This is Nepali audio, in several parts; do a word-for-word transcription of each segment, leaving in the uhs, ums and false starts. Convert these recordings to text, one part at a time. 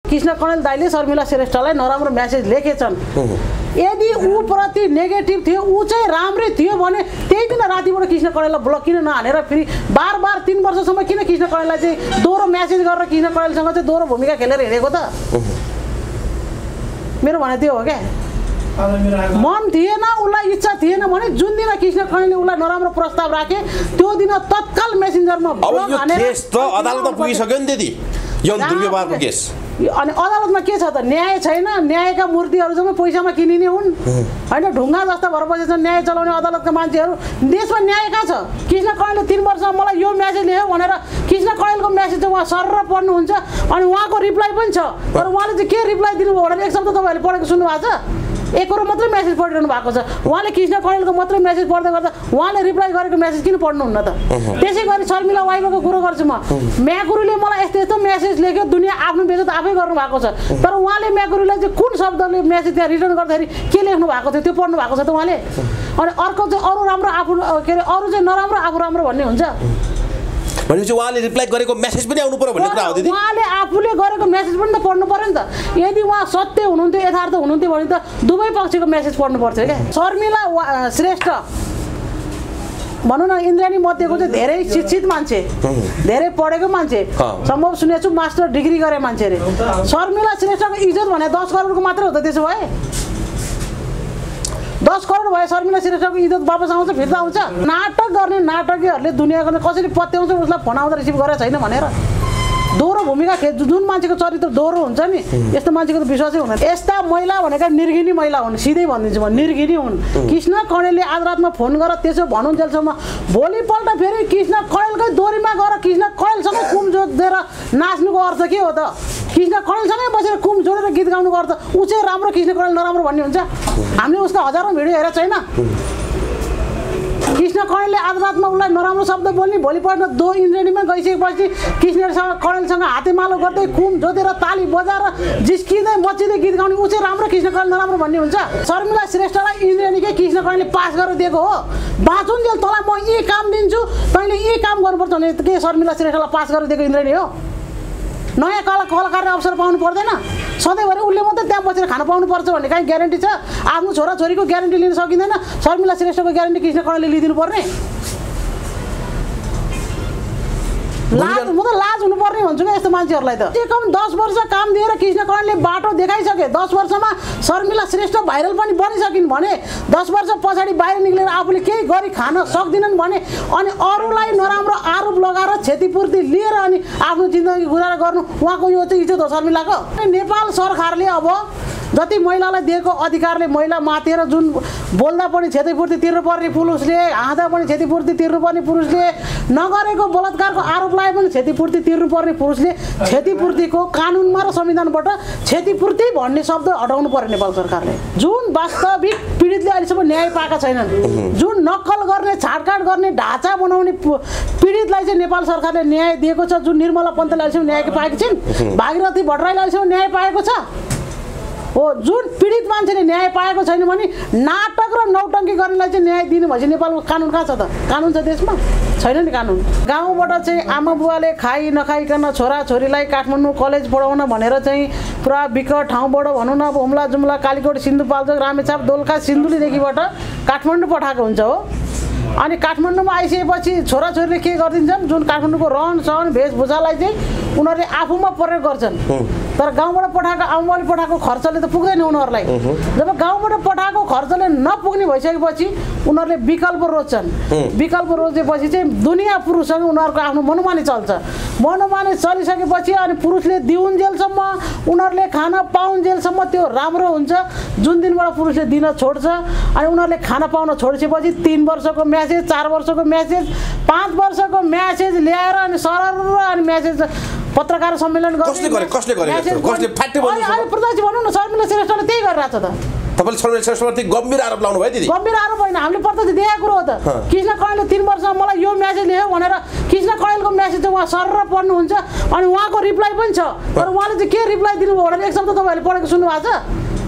कृष्ण कणेल दाइले शर्मिला श्रेष्ठलाई नराम्रो मेसेज लेखेछन् यदि ऊ प्रति नेगेटिभ थियो ऊ चाहिँ राम्रै थियो भने त्यही दिन रातिबाट कृष्ण कणेललाई ब्लक किन नहालेर फेरि बार बार तीन वर्षसम्म किन कृष्ण कणेललाई चाहिँ दोहोरो मेसेज गरेर कृष्ण कणेलसँग चाहिँ दोहोरो भूमिका खेलेर हिँडेको त मेरो भनाइ त्यो हो क्या मन थिएन उसलाई इच्छा थिएन भने जुन दिन कृष्ण कणेलले उसलाई नराम्रो प्रस्ताव राखे त्यो दिन तत्काल मेसेन्जरमा ब्लक हानेर केस त अदालतमा पुगिसक्यो नि दिदी यौन दुर्व्यवहारको केस अनि अदालतमा के छ त न्याय छैन न्यायका मूर्तिहरूसँग पैसामा किनिने हुन् होइन ढुङ्गा जस्ता भएर बसेछन् न्याय चलाउने अदालतका मान्छेहरू देशमा न्याय कहाँ छ कृष्ण कणेलले तीन वर्षमा मलाई यो मेसेज लेख्यो भनेर कृष्ण कणेलको मेसेज चाहिँ उहाँ सरर पढ्नुहुन्छ अनि उहाँको रिप्लाई पनि छ तर उहाँले चाहिँ के रिप्लाई दिनुभयो भनेर एक शब्द तपाईँहरूले पढेको सुन्नु भएको छ एक करोड मात्रै मेसेज पढिरहनु भएको छ उहाँले कृष्ण कणेलको मात्रै मेसेज पढ्दै गर्दा उहाँले रिप्लाई गरेको मेसेज किन पढ्नुहुन्न त त्यसै गरी शर्मिला वाइबाको कुरो गर्छु म म्याकुरीले मलाई यस्तो यस्तो मेसेज लेख्यो दुनियाँ आफ्नो बेइज्जत आफै गर्नु भएको छ तर उहाँले म्याकुरीलाई चाहिँ कुन शब्दले मेसेज त्यहाँ रिटर्न गर्दाखेरि के लेख्नु भएको थियो त्यो पढ्नु भएको छ त उहाँले अनि अर्को चाहिँ अरू राम्रो आफू के अरे अरू चाहिँ नराम्रो आफू राम्रो भन्ने हुन्छ भनेपछि उहाँले रिप्लाई गरेको मेसेज पनि आउनु पर्यो भन्ने कुरा हो दिदी उहाँले आफूले गरेको मेसेज पनि त पढ्नु पर्यो नि त यदि उहाँ सत्य हुनुहुन्थ्यो यथार्थ हुनुहुन्थ्यो भने त दुवै पक्षको मेसेज पढ्नु पर्थ्यो क्या शर्मिला श्रेष्ठ भनौँ न इन्द्राणी मध्येको चाहिँ धेरै शिक्षित मान्छे धेरै पढेको मान्छे सम्भव सुनेको छु मास्टर डिग्री गरे मान्छे अरे शर्मिला श्रेष्ठको इज्जत भने दस करोडको मात्रै हो त त्यसो भए दस करोड भयो शर्मिला श्रेष्ठको इज्जत वापस आउँछ फिर्ता आउँछ नाटक गर्ने नाटकीहरूले दुनियाँ गर्ने कसरी पत्याउँछ उसलाई फोन आउँदा रिसिभ गरेर छैन भनेर दोहोरो भूमिका खे जुन मान्छेको चरित्र दोहोरो हुन्छ नि यस्तो मान्छेको त विश्वासै हुँदैन यस्ता महिला भनेका निर्घिनी महिला हुन् सिधै भनिदिन्छु म निर्घिनी हुन् कृष्ण कणेलले आज रातमा फोन गरेर त्यसो भनुन्जेलसम्म भोलिपल्ट फेरि कृष्ण कणेलकै दोहोरीमा गएर कृष्ण कणेलसँगै कुम जोडेर नाच्नुको अर्थ के हो त कृष्ण कणेलसँगै बसेर कुम जोडेर गीत गाउनुको अर्थ ऊ चाहिँ राम्रो कृष्ण कणेल नराम्रो भन्ने हुन्छ हामीले उसको हजारौँ भिडियो हेरेको छैन कृष्ण कणेलले आज रातमा उसलाई नराम्रो शब्द बोल्ने भोलिपल्ट दो इन्द्रेणीमा गइसकेपछि कृष्णसँग कणेलसँग हातेमालो गर्दै कुम जोतेर ताली बजाएर जिस्किँदै मचिँदै गीत गाउने ऊ चाहिँ राम्रो कृष्ण कणेल नराम्रो भन्ने हुन्छ शर्मिला श्रेष्ठलाई इन्द्रेणीकै कृष्ण कणेलले पास गरेर दिएको हो बाँचुन्जेल तँलाई म यी काम दिन्छु तैँले यी काम गर्नुपर्छ भने के शर्मिला श्रेष्ठलाई पास गरेर दिएको इन्द्रेणी हो नयाँ कला कलाकारले अवसर पाउनु पर्दैन सधैँभरि उसले मात्रै त्यहाँ बसेर खान पाउनुपर्छ भन्ने काहीँ ग्यारेन्टी छ आफ्नो छोराछोरीको ग्यारेन्टी लिन सकिँदैन शर्मिला श्रेष्ठको ग्यारेन्टी कृष्ण कणेलले लिइदिनु पर्ने लाज म त लाज हुनुपर्ने भन्छु क्या यस्तो मान्छेहरूलाई त के कम दस वर्ष काम दिएर कृष्ण कणेलले बाटो देखाइसके दस वर्षमा शर्मिला श्रेष्ठ भाइरल पनि बनिसकिन् भने दस वर्ष पछाडि बाहिर निक्लेर आफूले केही गरी खान सक्दिनन् भने अनि अरूलाई नराम्रो आरोप लगाएर क्षतिपूर्ति लिएर अनि आफ्नो जिन्दगी गुजारा गर्नु उहाँको यो चाहिँ इज्जत हो शर्मिलाको नेपाल सरकारले अब जति महिलालाई दिएको अधिकारले महिला माथेर जुन बोल्दा पनि क्षतिपूर्ति तिर्नुपर्ने पुरुषले हाँदा पनि क्षतिपूर्ति तिर्नुपर्ने पुरुषले नगरेको बलात्कारको आरोप लाए पनि क्षतिपूर्ति तिर्नुपर्ने पुरुषले क्षतिपूर्तिको कानुनमा र संविधानबाट क्षतिपूर्ति भन्ने शब्द हटाउनु पर्यो नेपाल सरकारले जुन वास्तविक पीडितले अहिलेसम्म न्याय पाएका छैनन् जुन नक्कल गर्ने छाटकाट गर्ने ढाँचा बनाउने पीडितलाई चाहिँ नेपाल सरकारले न्याय दिएको छ जुन निर्मला पन्तले अहिलेसम्म न्याय पाएकी छिन् भागीरथी भट्टराईले अहिलेसम्म न्याय पाएको छ हो जुन पीडित मान्छेले न्याय पाएको छैन भने नाटक र नौटङ्की गर्नेलाई चाहिँ न्याय दिनु भएपछि नेपालको कानुन कहाँ छ त कानुन छ देशमा छैन नि कानुन गाउँबाट चाहिँ आमा बुवाले खाइ नखाइकन छोराछोरीलाई काठमाडौँ कलेज पढाउन भनेर चाहिँ पुरा विकट ठाउँबाट भनौँ न अब हुम्ला जुम्ला कालीकोट सिन्धुपाल्चोक रामेछाप दोलखा सिन्धुलीदेखिबाट काठमाडौँ पठाएको हुन्छ हो अनि काठमाडौँमा आइसकेपछि छोराछोरीले के गरिदिन्छन् जुन काठमाडौँको रहन सहन वेशभूषालाई चाहिँ उनीहरूले आफूमा प्रयोग गर्छन् तर गाउँबाट पठाएको आमाले पठाएको खर्चले त पुग्दैन उनीहरूलाई जब गाउँबाट पठाएको खर्चले नपुग्ने भइसकेपछि उनीहरूले विकल्प रोज्छन् विकल्प रोजेपछि चाहिँ दुनियाँ पुरुषसँग उनीहरूको आफ्नो मनोमानी चल्छ मनोमानी चलिसकेपछि अनि पुरुषले दिउन्जेलसम्म उनीहरूले खाना पाउन्जेलसम्म त्यो राम्रो हुन्छ जुन दिनबाट पुरुषले दिन छोड्छ अनि उनीहरूले खाना पाउन छोडिसकेपछि तीन वर्षको म्यासेज चार वर्षको म्यासेज पाँच वर्षको म्यासेज ल्याएर अनि सरर अनि म्यासेज पत्रकार सम्मेलन कसले गरे कसले गरे कसले फ्याक्टै बोल्नु अनि प्रधानजी भन्नु न शर्मिला श्रेष्ठले त्यही गरिरहेछ त तपाईले शर्मिला श्रेष्ठमाथि गम्भीर आरोप लाउनु भयो दिदी गम्भीर आरोप होइन हामीले प्रत्यक्ष देखेको कुरो हो त कृष्ण कणेलले तीन वर्षमा मलाई यो म्यासेज लेख्यो भनेर कृष्ण कणेलको म्यासेज चाहिँ उहाँ सरर पढ्नुहुन्छ अनि उहाँको रिप्लाई पनि छ तर उहाँले चाहिँ के रिप्लाई दिनुभयो भनेर एक शब्द तपाईँहरूले पढेको सुन्नु भएको छ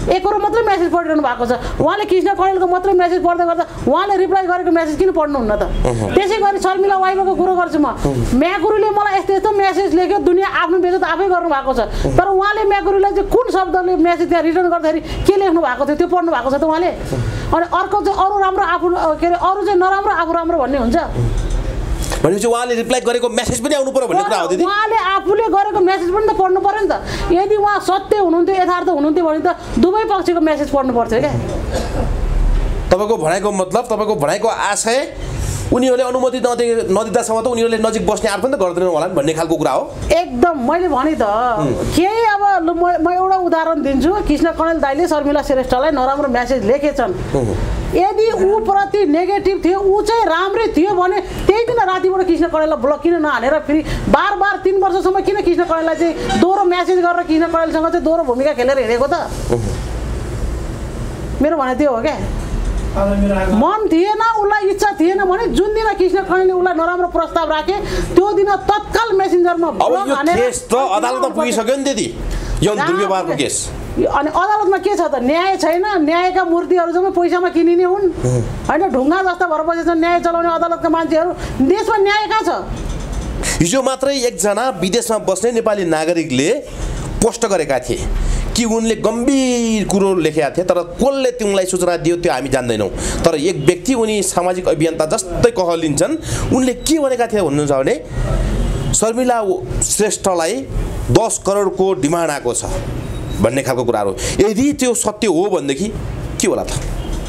एक करोड मात्रै मेसेज पढिरहनु भएको छ उहाँले कृष्ण कणेलको मात्रै मेसेज पढ्दै गर्दा उहाँले रिप्लाई गरेको मेसेज किन पढ्नुहुन्न त त्यसै गरी शर्मिला वाइबाको कुरो गर्छु म म्याकुरीले मलाई यस्तो यस्तो मेसेज लेख्यो दुनियाँ आफ्नो बेइज्जत आफै गर्नु भएको छ तर उहाँले म्याकुरीलाई चाहिँ कुन शब्दले मेसेज त्यहाँ रिटर्न गर्दाखेरि के लेख्नु भएको थियो त्यो पढ्नु भएको छ त उहाँले अनि अर्को चाहिँ अरू राम्रो आफू के अरे अरू चाहिँ नराम्रो आफू राम्रो भन्ने हुन्छ भनेपछि उहाँले रिप्लाई गरेको मेसेज पनि आउनु पर्यो भन्ने कुरा हो दिदी उहाँले आफूले गरेको मेसेज पनि त पढ्नु पर्यो नि त यदि उहाँ सत्य हुनुहुन्थ्यो यथार्थ हुनुहुन्थ्यो भने त दुवै पक्षको मेसेज पढ्नु पर्थ्यो क्या तपाईँको भनाइको मतलब तपाईँको भनाइको आशय उनीहरूले अनुमति नदि नदिँदासम्म त उनीहरूले नजिक बस्ने आँट पनि त गर्दैनन् होला भन्ने खालको कुरा हो एकदम मैले भने त केही अब म एउटा उदाहरण दिन्छु कृष्ण कणेल दाइले शर्मिला श्रेष्ठलाई नराम्रो मेसेज लेखेछन् यदि ऊ प्रति नेगेटिभ थियो ऊ चाहिँ राम्रै थियो भने त्यही दिन रातिबाट कृष्ण कणेललाई ब्लक किन नहानेर फेरि बार बार तीन वर्षसम्म किन कृष्ण कणेललाई चाहिँ दोहोरो मेसेज गरेर कृष्ण कणेलसँग चाहिँ दोहोरो भूमिका खेलेर हिँडेको त मेरो भनाइ त्यो हो क्या मन थिएन उसलाई इच्छा थिएन भने जुन दिन कृष्ण कणेलले उसलाई नराम्रो प्रस्ताव राखे त्यो दिन तत्काल मेसेन्जरमा ब्लक हानेर केस त अदालतमा पुगिसक्यो नि दिदी यौन दुर्व्यवहारको केस अनि अदालतमा के छ त न्याय छैन न्यायका मूर्तिहरू जम्मै पैसामा किनिने हुन् होइन ढुङ्गा जस्ता भएर बसेछन् न्याय चलाउने अदालतका मान्छेहरू देशमा न्याय कहाँ छ हिजो मात्रै एकजना विदेशमा बस्ने नेपाली नागरिकले पोस्ट गरेका थिए कि उनले गम्भीर कुरो लेखेका थिए तर कसले तिमीलाई सूचना दियो त्यो हामी जान्दैनौँ तर एक व्यक्ति उनी सामाजिक अभियन्ता जस्तै कहलिन्छन् उनले के भनेका थिए भन्नुहुन्छ भने शर्मिला श्रेष्ठलाई दस करोडको डिमान्ड आएको छ भन्ने खालको कुराहरू यदि त्यो सत्य हो भनेदेखि के होला त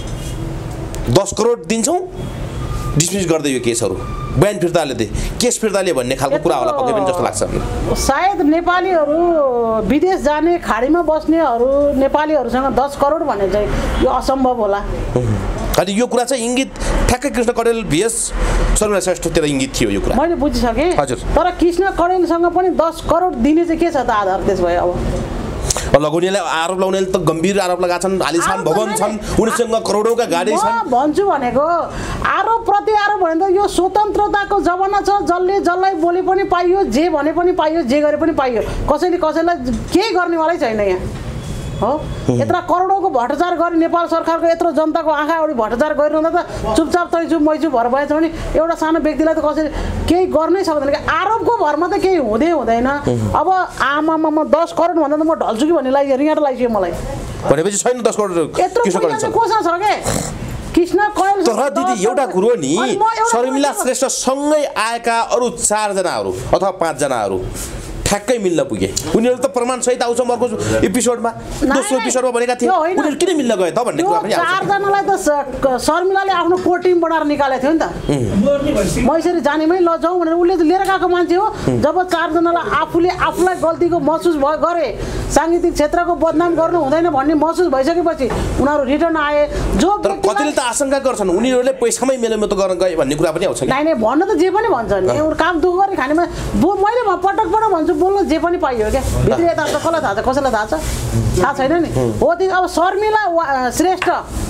दस करोड दिन्छौँ डिसमिस गर्दै यो केसहरू बयान फिर्ताले दे केस फिर्ताले भन्ने खालको कुरा होला पक्कै पनि जस्तो लाग्छ सायद नेपालीहरू विदेश जाने खाडीमा बस्नेहरू नेपालीहरूसँग दस करोड भने चाहिँ यो असम्भव होला अनि यो कुरा चाहिँ इङ्गित ठ्याक्कै कृष्ण कणेल भिएस शर्मिला श्रेष्ठतिर इङ्गित थियो यो कुरा मैले बुझिसकेँ हजुर तर कृष्ण कणेलसँग पनि दस करोड दिने चाहिँ के छ त आधार त्यस भए अब लगाउनेलाई आरोप लगाउनेले त गम्भीर आरोप लगाएका छन् आलिशान भवन छन् उनीसँग करोडौँका गाडी छन् म भन्छु भनेको आरोप प्रति आरोप भने त यो स्वतन्त्रताको जमाना छ जसले जसलाई बोले पनि पाइयो जे भने पनि पाइयो जे गरे पनि पाइयो कसैले कसैलाई केही गर्नेवालै छैन यहाँ हो यत्रो करोडौँको भ्रष्टाचार गरी नेपाल सरकारको यत्रो जनताको आँखा अगाडि भ्रष्टाचार गरिरहँदा त चुपचाप तै चुप मैचुप भएर भएछ भने एउटा सानो व्यक्तिलाई त कसैले केही गर्नै सक्दैन कि आरोपको भरमा त केही हुँदै हुँदैन अब आमामा दस करोड भन्दा त म ढल्छु कि भन्ने लागि रियाट लागिसक्यो मलाई भनेपछि छैन दस करोड यत्रो कोसँग छ के कृष्ण कणेल तर दिदी एउटा कुरो नि शर्मिला श्रेष्ठ सँगै आएका अरू चारजनाहरू अथवा पाँचजनाहरू ठ्याक्कै मिल्न पुगे उनीहरू त प्रमाण सहित आउँछ अर्को एपिसोडमा दोस्रो एपिसोडमा भनेका थिए उनीहरू किन मिल्न गए त भन्ने कुरा पनि आउँछ चारजनालाई त शर्मिलाले आफ्नो कोर टिम बनाएर निकालेको थियो नि त म यसरी जानेमै लजाउँ भनेर उसले त लिएर गएको मान्छे हो जब चारजनालाई आफूले आफूलाई गल्तीको महसुस भयो गरे साङ्गीतिक क्षेत्रको बदनाम गर्नु हुँदैन भन्ने महसुस भइसकेपछि उनीहरू रिटर्न आए जो कतिले त आशंका गर्छन् उनीहरूले पैसामै मेलमित गर्न गए भन्ने कुरा पनि आउँछ नाइ नै भन्न त जे पनि भन्छन् एउटा काम दुःख गरी खानेमा मैले पटक पटक भन्छु बोल्नु जे पनि पाइयो क्या भित्री यता कसलाई थाहा छ कसैलाई थाहा छ थाहा छैन नि हो त्यो अब शर्मिला श्रेष्ठ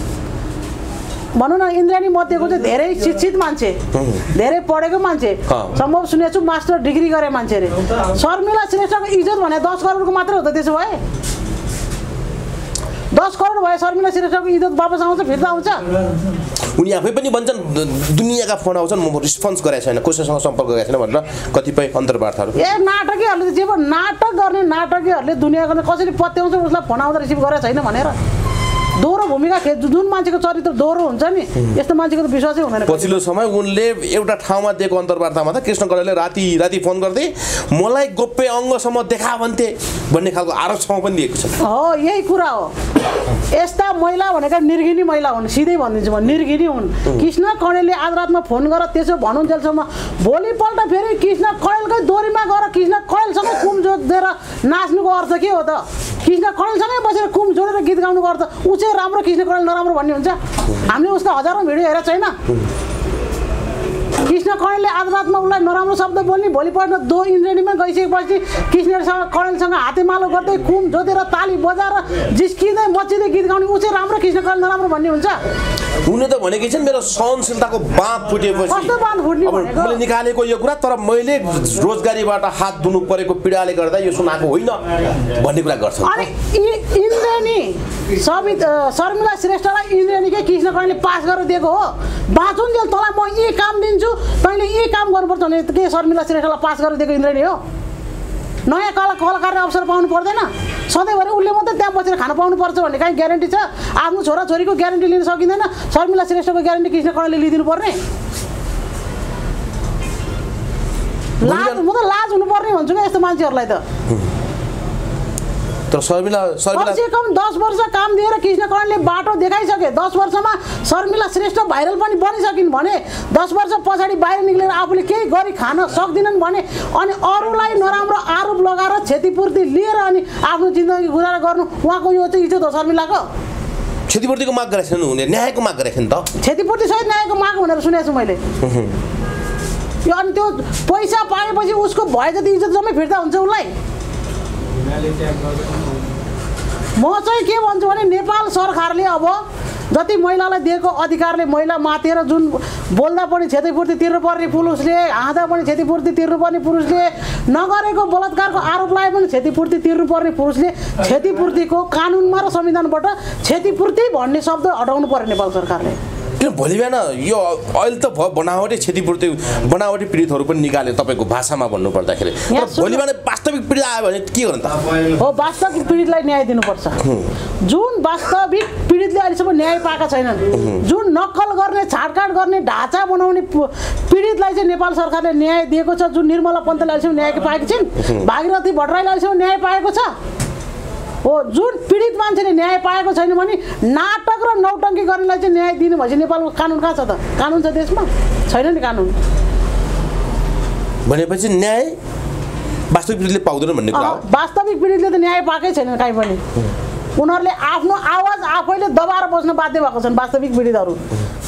भनौँ न इन्द्राणी मध्येको चाहिँ धेरै शिक्षित मान्छे धेरै पढेको मान्छे सम्भव सुनेको छु मास्टर डिग्री गरे मान्छे अरे शर्मिला श्रेष्ठको इज्जत भने दस करोडको मात्रै हो त त्यसो भए दस करोड भए शर्मिला श्रेष्ठको इज्जत वापस आउँछ फिर्ता आउँछ उनी आफै पनि भन्छन् दुनियाँका फोन आउँछन् म रिस्पोन्स गरेको छैन कसैसँग सम्पर्क गरेको छैन भनेर कतिपय अन्तर्वार्ताहरू ए नाटकीहरूले जे नाटक गर्ने नाटकीहरूले दुनियाँको कसरी पत्याउँछ उसलाई फोन आउँदा रिसिभ गरेको छैन भनेर दोहोरो भूमिका खे जुन मान्छेको चरित्र दोहोरो हुन्छ नि यस्तो मान्छेको त विश्वासै हुँदैन पछिल्लो समय उनले एउटा ठाउँमा दिएको अन्तर्वार्तामा त कृष्ण कणेलले राति राति फोन गर्दै मलाई गोप्य अङ्गसम्म देखा भन्थे भन्ने खालको आरोपसम्म पनि दिएको छ हो यही कुरा हो यस्ता महिला भनेका निर्घिनी महिला हुन् सिधै भनिदिन्छु म निर्घिनी हुन् कृष्ण कणेलले आज रातमा फोन गरेर त्यसो भनुन्जेलसम्म भोलिपल्ट फेरि कृष्ण कणेलकै दोरीमा गएर कृष्ण कणेलसँग कुम जोडेर नाच्नुको अर्थ के हो त कृष्ण कणेलसँगै बसेर कुम जोडेर गीत गाउनुको अर्थ ऊ चाहिँ राम्रो कृष्ण कणेल नराम्रो भन्ने हुन्छ हामीले उसको हजारौँ भिडियो हेरेको छैन कृष्ण कणेलले अदालतमा उसलाई नराम्रो शब्द बोल्ने भोलिपल्ट दो इन्द्रेणीमा गइसकेपछि कृष्णसँग कणेलसँग हातेमालो गर्दै कुम जोतेर ताली बजाएर जिस्किँदै मचिँदै गीत गाउने ऊ चाहिँ राम्रो कृष्ण कणेल नराम्रो भन्ने हुन्छ उनले त भनेकै छन् मेरो सहनशीलताको बाँध फुटेपछि कस्तो बाँध फुट्ने भनेको मैले निकालेको यो कुरा तर मैले रोजगारीबाट हात धुनु परेको पीडाले गर्दा यो सुनाएको होइन भन्ने कुरा गर्छन् अनि इन्द्रेणी सबित शर्मिला श्रेष्ठलाई इन्द्रेणीकै कृष्ण कणेलले पास गरेर दिएको हो बाँचुन्जेल तँलाई म यी काम दिन्छु तैँले यी काम गर्नुपर्छ भने के शर्मिला श्रेष्ठलाई पास गरेर दिएको इन्द्रेणी हो नयाँ कला कलाकारले अवसर पाउनु पर्दैन सधैँभरि उसले मात्रै त्यहाँ बसेर खान पाउनुपर्छ भन्ने काहीँ ग्यारेन्टी छ आफ्नो छोराछोरीको ग्यारेन्टी लिन सकिँदैन शर्मिला श्रेष्ठको ग्यारेन्टी कृष्ण कणेलले लिइदिनु पर्ने लाज म त लाज हुनुपर्ने भन्छु क्या यस्तो मान्छेहरूलाई त तर शर्मिला शर्मिला कम से कम दस वर्ष काम दिएर कृष्ण कणेलले बाटो देखाइसके दस वर्षमा शर्मिला श्रेष्ठ भाइरल पनि बनिसकिन् भने दस वर्ष पछाडि बाहिर निक्लेर आफूले केही गरी खान सक्दिनन् भने अनि अरूलाई नराम्रो आरोप लगाएर क्षतिपूर्ति लिएर अनि आफ्नो जिन्दगी गुजारा गर्नु उहाँको यो चाहिँ इज्जत हो शर्मिलाको क्षतिपूर्तिको माग गरेका छन् उनले न्यायको माग गरेका छन् त क्षतिपूर्ति सहित न्यायको माग भनेर सुनेको छु मैले यो अनि त्यो पैसा पाएपछि उसको भए जति इज्जत जम्मै फिर्ता हुन्छ उसलाई म चाहिँ के भन्छु भने नेपाल सरकारले अब जति महिलालाई दिएको अधिकारले महिला मातेर जुन बोल्दा पनि क्षतिपूर्ति तिर्नुपर्ने पुरुषले हाँदा पनि क्षतिपूर्ति तिर्नुपर्ने पुरुषले नगरेको बलात्कारको आरोप लाए पनि क्षतिपूर्ति तिर्नुपर्ने पुरुषले क्षतिपूर्तिको कानुनमा र संविधानबाट क्षतिपूर्ति भन्ने शब्द हटाउनु पर्यो नेपाल सरकारले किन भोलि बिहान यो अहिले त भयो बनावटी क्षतिपूर्ति बनावटी पीडितहरू पनि निकाल्यो तपाईँको भाषामा भन्नुपर्दाखेरि तर भोलि बिहान वास्तविक पीडित आयो भने के गर्नु त हो वास्तविक पीडितलाई न्याय दिनुपर्छ जुन वास्तविक पीडितले अहिलेसम्म न्याय पाएका छैनन् जुन नक्कल गर्ने छाडकाट गर्ने ढाँचा बनाउने पीडितलाई चाहिँ नेपाल सरकारले न्याय दिएको छ जुन निर्मला पन्तले अहिलेसम्म न्याय पाएकी छिन् भागीरथी भट्टराईले अहिलेसम्म न्याय पाएको छ हो जुन पीडित मान्छेले न्याय पाएको छैन भने नाटक र नौटङ्की गर्नेलाई चाहिँ न्याय दिनु भएपछि नेपालको कानुन कहाँ छ त कानुन छ देशमा छैन नि कानुन भनेपछि न्याय वास्तविक पीडितले पाउँदैन भन्ने कुरा हो वास्तविक पीडितले त न्याय पाएकै छैन कहीँ पनि उनीहरूले आफ्नो आवाज आफैले दबाएर बस्न बाध्य भएको छन् वास्तविक पीडितहरू